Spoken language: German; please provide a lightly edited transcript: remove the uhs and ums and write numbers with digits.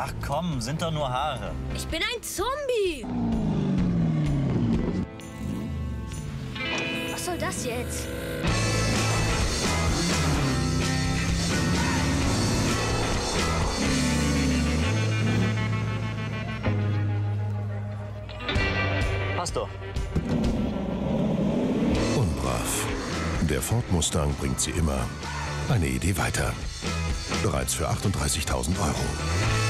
Ach komm, sind doch nur Haare. Ich bin ein Zombie. Was soll das jetzt? Passt doch. Unbrav. Der Ford Mustang bringt sie immer eine Idee weiter. Bereits für 38.000 €.